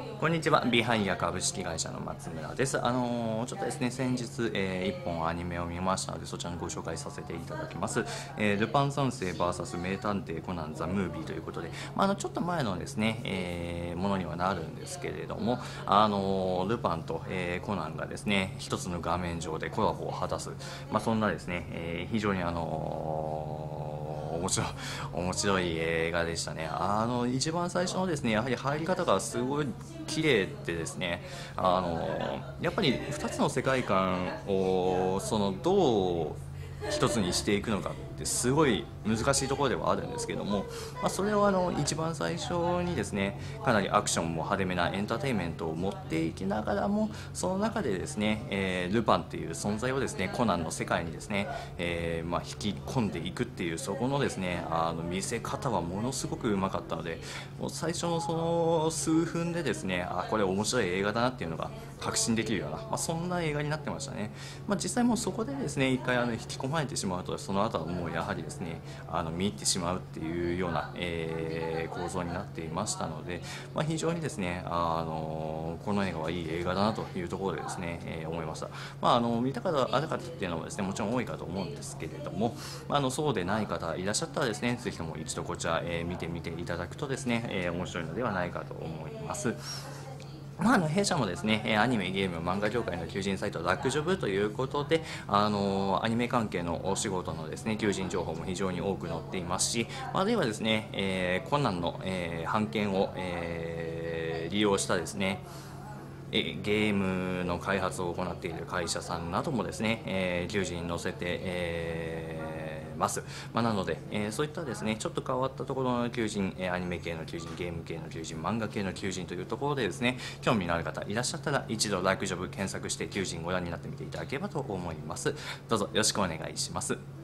こんにちは、ビハイヤ株式会社の松村です。ちょっとですね、先日、一本アニメを見ましたので、そちらにご紹介させていただきます。ルパン三世 VS 名探偵コナンザ・ムービーということで、ちょっと前のですね、ものにはなるんですけれども、ルパンと、コナンがですね、一つの画面上でコラボを果たす、そんなですね、非常に面白い映画でしたね。一番最初のですね、やはり入り方がすごい綺麗でですね、やっぱり2つの世界観をどう一つにしていくのかってすごい難しいところではあるんですけども、それを一番最初にですね、かなりアクションも派手めなエンターテインメントを持っていきながらも、その中でですね、ルパンっていう存在をですね、コナンの世界にですね、引き込んでいくっていう、そこのですね、見せ方はものすごくうまかったので、もう最初のその数分でですね、これ面白い映画だなっていうのが確信できるような、そんな映画になってましたね。実際もうそこでですね、一回引き込まれてしまうと、その後はもうやはりですね、見入ってしまうっていうような、構造になっていましたので、非常にですね、この映画はいい映画だなというところでですね、思いました。見た方ある方っていうのもですね、もちろん多いかと思うんですけれども、そうでない方いらっしゃったらですね、ぜひとも一度こちら、見てみていただくとですね、面白いのではないかと思います。弊社もですね、アニメ、ゲーム、漫画業界の求人サイト、ラックジョブということで、アニメ関係のお仕事のですね、求人情報も非常に多く載っていますし、あるいはですね、コナンの、版権を、利用したですね、ゲームの開発を行っている会社さんなどもですね、求人に載せて、ます。なので、そういったですね、ちょっと変わったところの求人、アニメ系の求人、ゲーム系の求人、漫画系の求人というところでですね、興味のある方いらっしゃったら一度ライクジョブ検索して求人ご覧になってみていただければと思います。どうぞよろしくお願いします。